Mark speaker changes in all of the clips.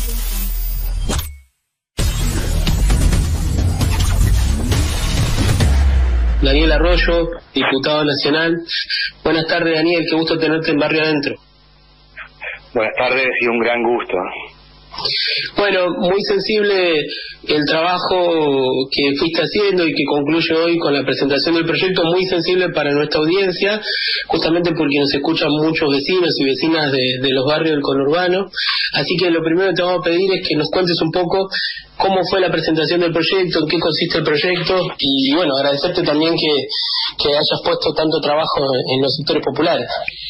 Speaker 1: Daniel Arroyo, diputado nacional. Buenas tardes, Daniel, qué gusto tenerte en Barrio Adentro.
Speaker 2: Buenas tardes y un gran gusto.
Speaker 1: Bueno, muy sensible el trabajo que fuiste haciendo y que concluye hoy con la presentación del proyecto, muy sensible para nuestra audiencia, justamente porque nos escuchan muchos vecinos y vecinas de los barrios del conurbano. Así que lo primero que te vamos a pedir es que nos cuentes un poco cómo fue la presentación del proyecto, en qué consiste el proyecto, y bueno, agradecerte también que hayas puesto tanto trabajo en los sectores populares.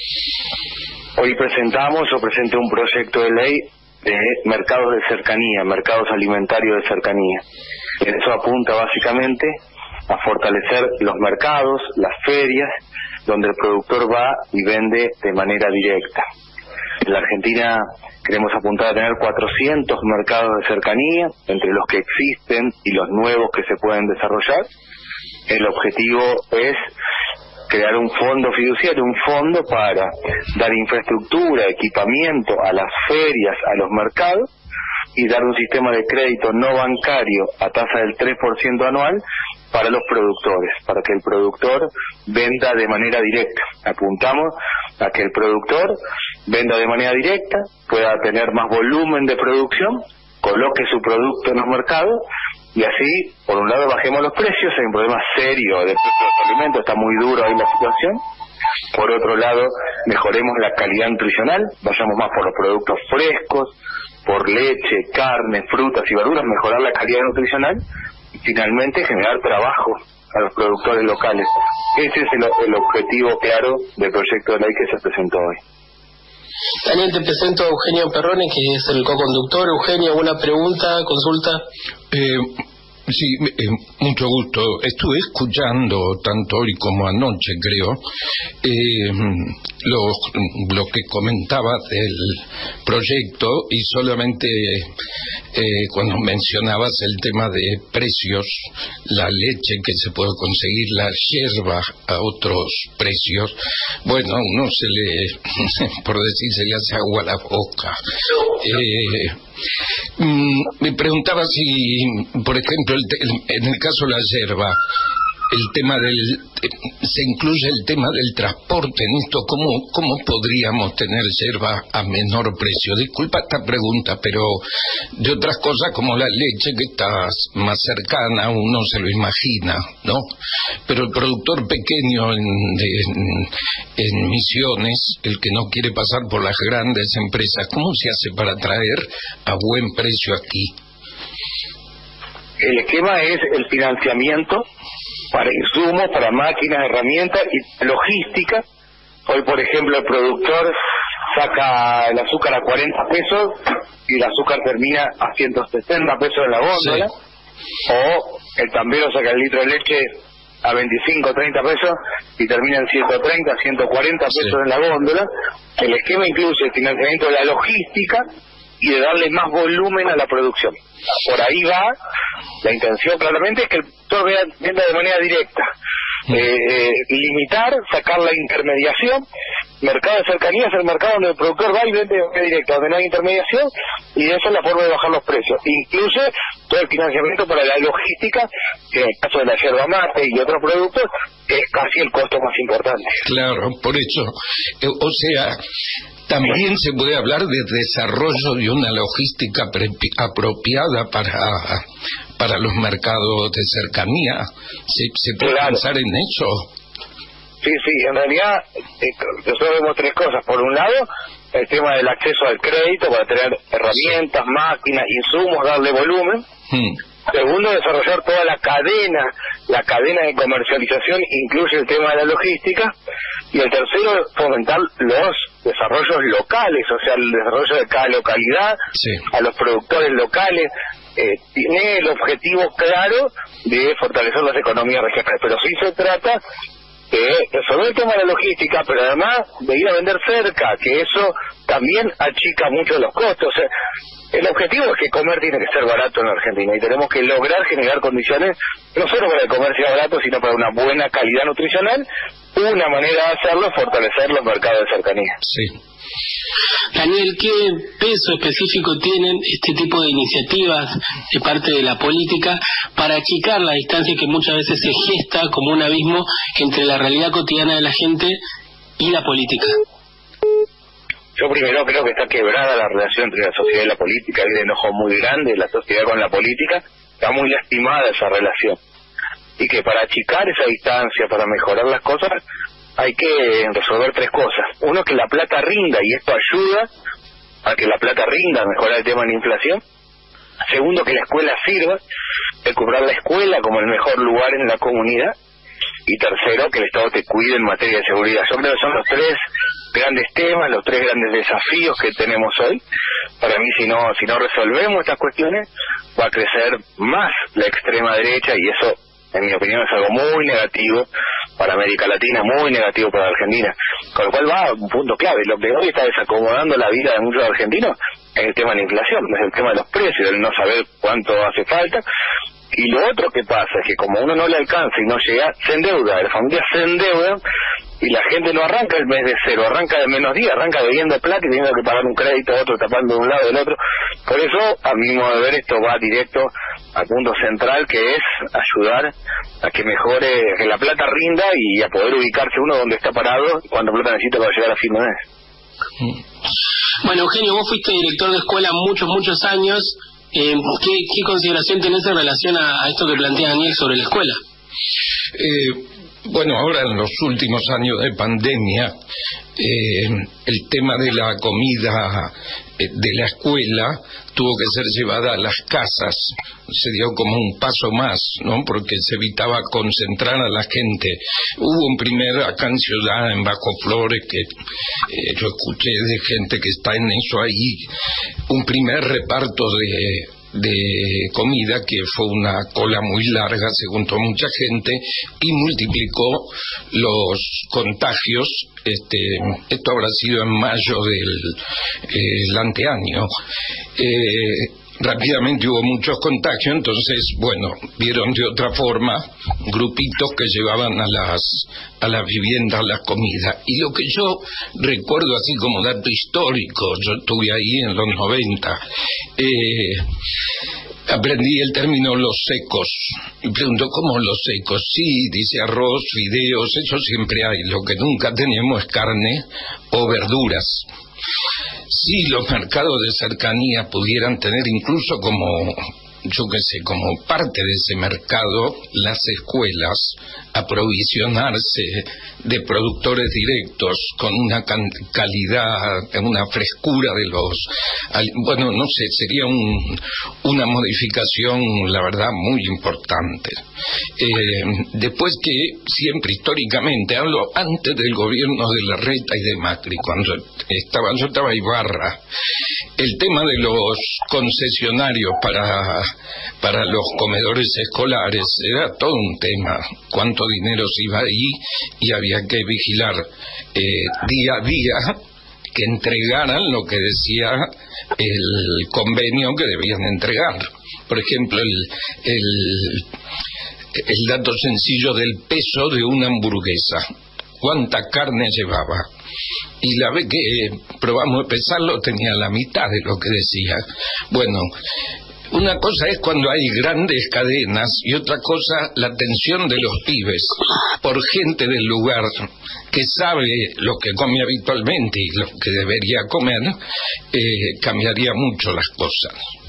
Speaker 2: Hoy presenté un proyecto de ley de mercados de cercanía, mercados alimentarios de cercanía. Eso apunta básicamente a fortalecer los mercados, las ferias, donde el productor va y vende de manera directa. En la Argentina queremos apuntar a tener 400 mercados de cercanía, entre los que existen y los nuevos que se pueden desarrollar. El objetivo es crear un fondo fiduciario, un fondo para dar infraestructura, equipamiento a las ferias, a los mercados, y dar un sistema de crédito no bancario a tasa del 3% anual para los productores, para que el productor venda de manera directa. Apuntamos a que el productor venda de manera directa, pueda tener más volumen de producción, coloque su producto en los mercados, y así, por un lado, bajemos los precios. Hay un problema serio de precios de los alimentos, está muy duro ahí la situación. Por otro lado, mejoremos la calidad nutricional, vayamos más por los productos frescos, por leche, carne, frutas y verduras, mejorar la calidad nutricional, y finalmente generar trabajo a los productores locales. Ese es el objetivo claro del proyecto de ley que se presentó hoy.
Speaker 1: Daniel, te presento a Eugenio Perrone, que es el co-conductor. Eugenio, ¿alguna pregunta, consulta?
Speaker 3: Sí, mucho gusto. Estuve escuchando tanto hoy como anoche, creo, lo que comentabas del proyecto, y solamente cuando mencionabas el tema de precios, la leche que se puede conseguir, la yerba a otros precios, bueno, a uno se le, por decir, se le hace agua a la boca. Me preguntaba si, por ejemplo, en el caso de la yerba, se incluye el tema del transporte en esto. ¿Cómo podríamos tener yerba a menor precio? Disculpa esta pregunta, pero de otras cosas como la leche, que está más cercana, uno se lo imagina, ¿no? Pero el productor pequeño en Misiones, el que no quiere pasar por las grandes empresas, ¿cómo se hace para traer a buen precio aquí?
Speaker 2: El esquema es el financiamiento para insumos, para máquinas, herramientas y logística. Hoy, por ejemplo, el productor saca el azúcar a 40 pesos y el azúcar termina a 160 pesos en la góndola. Sí. O el tambero saca el litro de leche a 25, 30 pesos y termina en 130, 140 pesos en la góndola. El esquema incluye el financiamiento de la logística y de darle más volumen a la producción. Por ahí va, la intención claramente es que el productor venda de manera directa. Limitar, sacar la intermediación. Mercado de cercanía es el mercado donde el productor va y vende de manera directa, donde no hay intermediación, y esa es la forma de bajar los precios. Incluye todo el financiamiento para la logística, que en el caso de la yerba mate y otros productos es casi el costo más importante.
Speaker 3: Claro, por eso, o sea, también se puede hablar de desarrollo de una logística apropiada para los mercados de cercanía. ¿Se puede pensar en eso?
Speaker 2: Sí, en realidad nosotros vemos tres cosas. Por un lado, el tema del acceso al crédito para tener herramientas, máquinas, insumos, darle volumen. Segundo, desarrollar toda la cadena de comercialización, incluye el tema de la logística. Y el tercero, fomentar los desarrollos locales, o sea, el desarrollo de cada localidad, a los productores locales. Tiene el claro de fortalecer las economías regionales, pero sí se trata sobre el tema de la logística, pero además de ir a vender cerca, que eso también achica mucho los costos. El objetivo es que comer tiene que ser barato en la Argentina y tenemos que lograr generar condiciones no solo para el comer sea barato, sino para una buena calidad nutricional una manera de hacerlo es fortalecer los mercados de cercanía.
Speaker 3: Sí.
Speaker 1: Daniel, ¿qué peso específico tienen este tipo de iniciativas de parte de la política para achicar la distancia que muchas veces se gesta como un abismo entre la realidad cotidiana de la gente y la política?
Speaker 2: Yo primero creo que está quebrada la relación entre la sociedad y la política, hay un enojo muy grande de la sociedad con la política, está muy lastimada esa relación. Y que para achicar esa distancia, para mejorar las cosas, hay que resolver tres cosas. Uno, que la plata rinda, y esto ayuda a que la plata rinda, a mejorar el tema de la inflación. Segundo, que la escuela sirva, recuperar la escuela como el mejor lugar en la comunidad. Y tercero, que el Estado te cuide en materia de seguridad. Yo creo que son los tres grandes temas, los tres grandes desafíos que tenemos hoy. Para mí, si no resolvemos estas cuestiones, va a crecer más la extrema derecha, y eso, en mi opinión, es algo muy negativo para América Latina, muy negativo para Argentina. Con lo cual va a un punto clave. Lo que hoy está desacomodando la vida de muchos argentinos es el tema de la inflación, es el tema de los precios, el no saber cuánto hace falta. Y lo otro que pasa es que como uno no le alcanza y no llega, se endeuda, las familias se endeudan y la gente no arranca el mes de cero, arranca de menos 10, arranca debiendo plata y teniendo que pagar un crédito a otro, tapando de un lado del otro. Por eso, a mi modo de ver, esto va directo al punto central, que es ayudar a que mejore, que la plata rinda y a poder ubicarse uno donde está parado y cuánta plata necesita para llegar a fin de mes.
Speaker 1: Bueno, Eugenio, vos fuiste director de escuela muchos años. ¿Qué consideración tenés en relación a esto que plantea Daniel sobre la escuela?
Speaker 3: Bueno, ahora en los últimos años de pandemia, el tema de la comida de la escuela tuvo que ser llevada a las casas. Se dio como un paso más, ¿no? Porque se evitaba concentrar a la gente. Hubo un primer, acá en Ciudad, en Bajo Flores, que yo escuché de gente que está en eso ahí, un primer reparto de comida que fue una cola muy larga, se juntó mucha gente y multiplicó los contagios. Esto habrá sido en mayo del anteaño. Rápidamente hubo muchos contagios, entonces, bueno, vieron de otra forma grupitos que llevaban a las viviendas la comida. Y lo que yo recuerdo así como dato histórico, yo estuve ahí en los 90, aprendí el término los secos. Y pregunto, ¿cómo los secos? Sí, dice arroz, fideos, eso siempre hay. Lo que nunca tenemos es carne o verduras. Si los mercados de cercanía pudieran tener incluso como, yo qué sé, como parte de ese mercado, las escuelas, aprovisionarse de productores directos con una calidad, una frescura de los... Bueno, no sé, sería una modificación, la verdad, muy importante. Después que siempre históricamente, hablo antes del gobierno de Larreta y de Macri, cuando yo estaba en Ibarra, el tema de los concesionarios para los comedores escolares era todo un tema. Cuánto dinero se iba ahí y había que vigilar día a día que entregaran lo que decía el convenio que debían entregar. Por ejemplo, el dato sencillo del peso de una hamburguesa. ¿Cuánta carne llevaba? Y la vez que probamos de pesarlo tenía la mitad de lo que decía. Bueno, una cosa es cuando hay grandes cadenas y otra cosa la atención de los pibes por gente del lugar que sabe lo que come habitualmente y lo que debería comer, cambiaría mucho las cosas.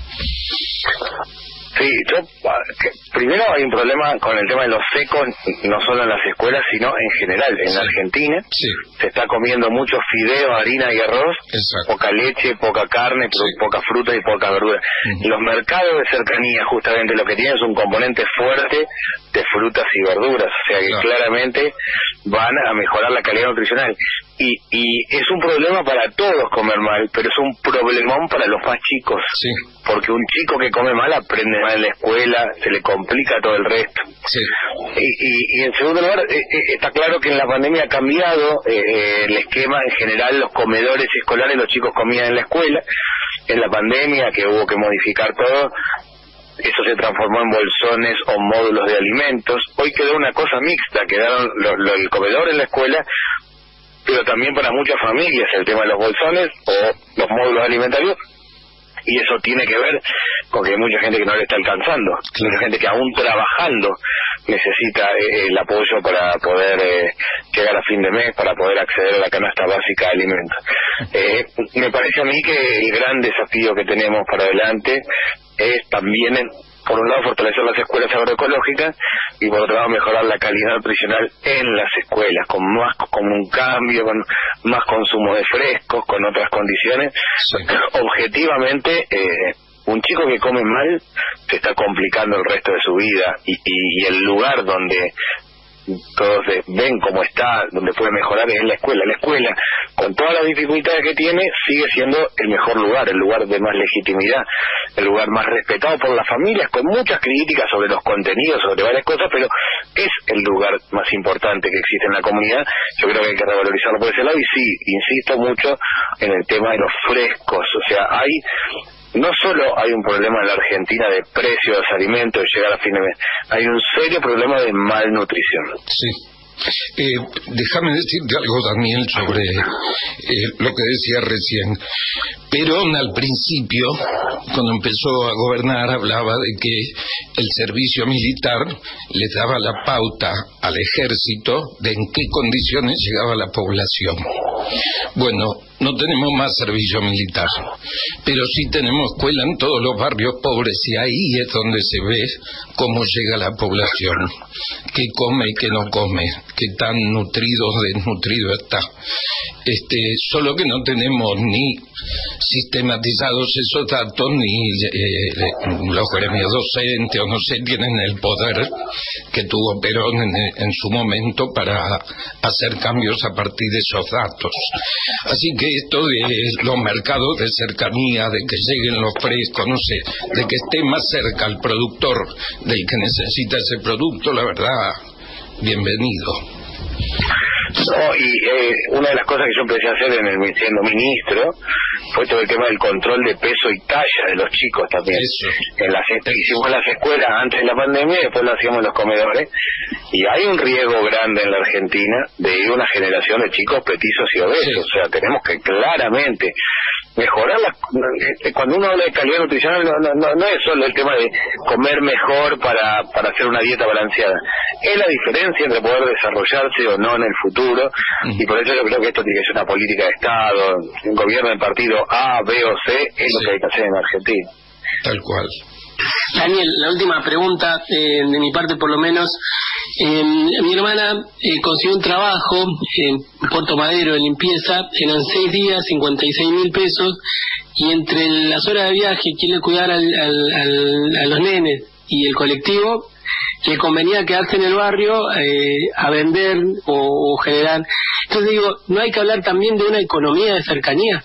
Speaker 2: Sí, primero hay un problema con el tema de los secos, no solo en las escuelas, sino en general. En Argentina se está comiendo mucho fideo, harina y arroz, poca leche, poca carne, poca fruta y poca verdura. Los mercados de cercanía justamente lo que tienen es un componente fuerte de frutas y verduras, o sea que claramente van a mejorar la calidad nutricional. Y es un problema para todos comer mal, pero es un problemón para los más chicos, porque un chico que come mal aprende mal en la escuela, se le complica todo el resto. Y en segundo lugar, está claro que en la pandemia ha cambiado el esquema en general, los comedores escolares, los chicos comían en la escuela. En la pandemia, que hubo que modificar todo, eso se transformó en bolsones o módulos de alimentos. Hoy quedó una cosa mixta, quedaron el comedor en la escuela, pero también para muchas familias el tema de los bolsones o los módulos alimentarios, y eso tiene que ver con que hay mucha gente que no le está alcanzando, mucha gente que aún trabajando necesita el apoyo para poder llegar a fin de mes, para poder acceder a la canasta básica de alimentos. Me parece a mí que el gran desafío que tenemos para adelante es también, por un lado, fortalecer las escuelas agroecológicas y por otro lado mejorar la calidad nutricional en las escuelas, con un cambio, con más consumo de frescos, con otras condiciones. Sí. Objetivamente, un chico que come mal se está complicando el resto de su vida, y el lugar donde todos ven cómo está, donde puede mejorar, es en la escuela. La escuela, con todas las dificultades que tiene, sigue siendo el mejor lugar, el lugar de más legitimidad, el lugar más respetado por las familias, con muchas críticas sobre los contenidos, sobre varias cosas, pero es el lugar más importante que existe en la comunidad. Yo creo que hay que revalorizarlo por ese lado, y sí, insisto mucho en el tema de los frescos. O sea, no solo hay un problema en la Argentina de precio de los alimentos y llegar a fin de mes, hay un serio problema de malnutrición.
Speaker 3: Sí. Déjame decirte algo, Daniel, sobre lo que decía recién. Perón al principio, cuando empezó a gobernar, hablaba de que el servicio militar le daba la pauta al ejército de en qué condiciones llegaba la población. Bueno, no tenemos más servicio militar, pero sí tenemos escuela en todos los barrios pobres, y ahí es donde se ve cómo llega la población, qué come y qué no come, qué tan nutrido o desnutrido está. Solo que no tenemos ni sistematizados esos datos, ni los gremios docentes, o no sé, tienen el poder que tuvo Perón en su momento para hacer cambios a partir de esos datos. Así que esto de los mercados de cercanía, de que lleguen los frescos, no sé, de que esté más cerca el productor del que necesita ese producto, la verdad, bienvenido.
Speaker 2: No, y una de las cosas que yo empecé a hacer siendo ministro fue todo el tema del control de peso y talla de los chicos también. Eso. Hicimos las escuelas antes de la pandemia y después lo hacíamos en los comedores, y hay un riesgo grande en la Argentina de ir a una generación de chicos petizos y obesos. Sí. O sea, tenemos que claramente mejorar cuando uno habla de calidad nutricional, no es solo el tema de comer mejor para hacer una dieta balanceada, es la diferencia entre poder desarrollarse o no en el futuro, y por eso yo creo que esto tiene que ser una política de Estado, un gobierno de partido A, B o C, es lo que hay que hacer en Argentina.
Speaker 3: Tal cual.
Speaker 1: Daniel, la última pregunta, de mi parte por lo menos. Mi hermana consiguió un trabajo en Puerto Madero de limpieza, eran 6 días, 56.000 pesos, y entre las horas de viaje, quien le cuidara a los nenes y el colectivo, le convenía quedarse en el barrio a vender o generar. Entonces digo, ¿no hay que hablar también de una economía de cercanía?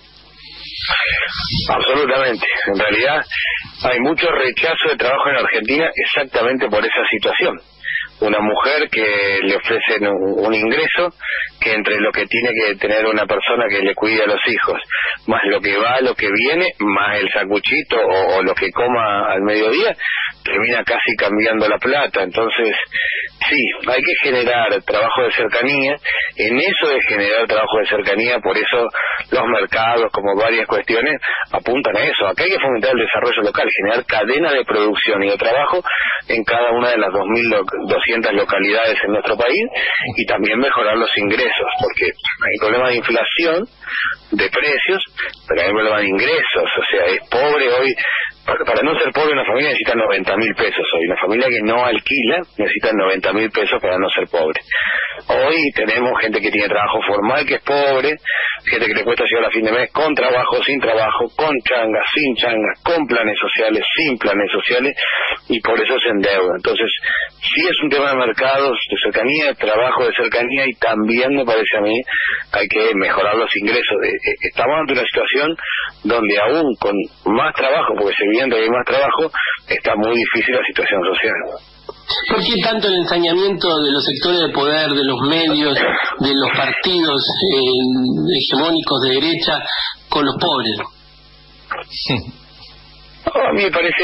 Speaker 2: Absolutamente. En realidad hay mucho rechazo de trabajo en Argentina exactamente por esa situación. Una mujer que le ofrecen un ingreso que, entre lo que tiene que tener una persona que le cuide a los hijos, más lo que va, lo que viene, más el sanguchito o lo que coma al mediodía, termina casi cambiando la plata. Entonces, sí, hay que generar trabajo de cercanía. En eso de generar trabajo de cercanía, por eso los mercados, como varias cuestiones, apuntan a eso. Acá hay que fomentar el desarrollo local, generar cadena de producción y de trabajo en cada una de las 2.200 localidades en nuestro país, y también mejorar los ingresos, porque hay problema de inflación, de precios, pero hay problema de ingresos. O sea, es pobre hoy. Para no ser pobre, una familia necesita 90.000 pesos hoy. Una familia que no alquila necesita 90.000 pesos para no ser pobre. Hoy tenemos gente que tiene trabajo formal que es pobre, gente que le cuesta llegar a fin de mes con trabajo, sin trabajo, con changas, sin changas, con planes sociales, sin planes sociales, y por eso se endeuda. Entonces, sí es un tema de mercados, de cercanía, trabajo de cercanía, y también me parece a mí hay que mejorar los ingresos. Estamos ante una situación donde aún con más trabajo, porque se viendo que hay más trabajo, está muy difícil la situación social.
Speaker 1: ¿Por qué tanto el ensañamiento de los sectores de poder, de los medios, de los partidos hegemónicos de derecha con los pobres?
Speaker 2: A mí me parece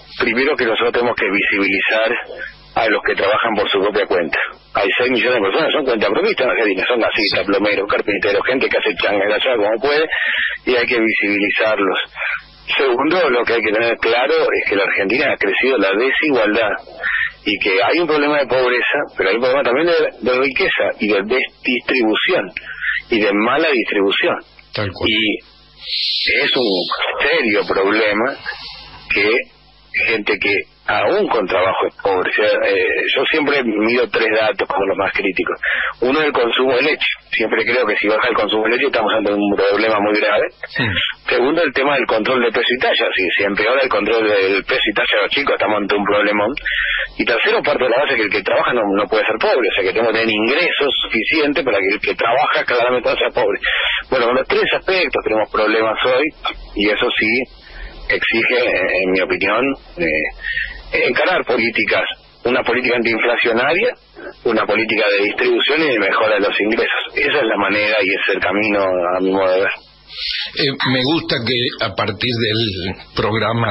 Speaker 2: primero que nosotros tenemos que visibilizar a los que trabajan por su propia cuenta. Hay 6 millones de personas, son cuentapropistas en Argentina, son gasistas, plomeros, carpinteros, gente que hace changa como puede, y hay que visibilizarlos. Segundo, lo que hay que tener claro es que en la Argentina ha crecido la desigualdad y que hay un problema de pobreza, pero hay un problema también de riqueza y de distribución y de mala distribución.
Speaker 3: Tal cual.
Speaker 2: Y es un serio problema que gente que aún con trabajo es pobre. O sea, yo siempre mido 3 datos como los más críticos. Uno es el consumo de leche. Siempre creo que si baja el consumo de leche estamos ante un problema muy grave. Sí. Segundo, el tema del control de peso y talla. Si empeora el control del peso y talla de los chicos, estamos ante un problemón. Y tercero, parte de la base que el que trabaja no puede ser pobre. O sea, que tenemos que tener ingresos suficientes para que el que trabaja claramente no sea pobre. Bueno, con los 3 aspectos tenemos problemas hoy, y eso sí exige, en mi opinión, encarar políticas, una política antiinflacionaria, una política de distribución y de mejora de los ingresos. Esa es la manera y es el camino, a mi modo de ver.
Speaker 3: Me gusta que a partir del programa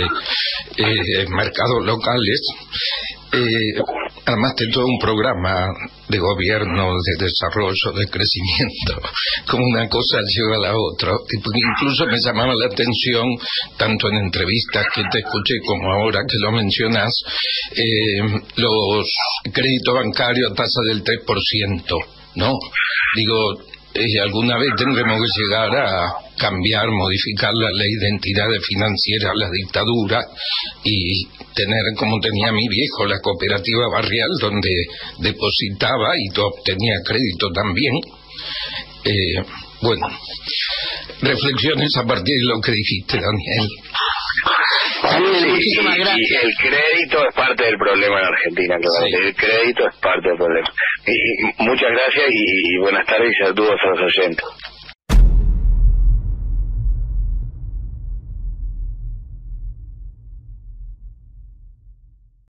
Speaker 3: de mercados locales, además de todo un programa de gobierno, de desarrollo, de crecimiento, como una cosa lleva a la otra. Incluso me llamaba la atención, tanto en entrevistas que te escuché como ahora que lo mencionas, los créditos bancarios a tasa del 3%, ¿no? Digo, alguna vez tendremos que llegar a cambiar, modificar la ley de entidades financieras, la dictadura, y tener como tenía mi viejo la cooperativa barrial, donde depositaba y obtenía crédito también. Bueno, reflexiones a partir de lo que dijiste, Daniel.
Speaker 2: Muchísimas gracias. Y el crédito es parte del problema en Argentina, claro. Sí. El crédito es parte del problema. Y muchas gracias y buenas tardes y saludos a los oyentes.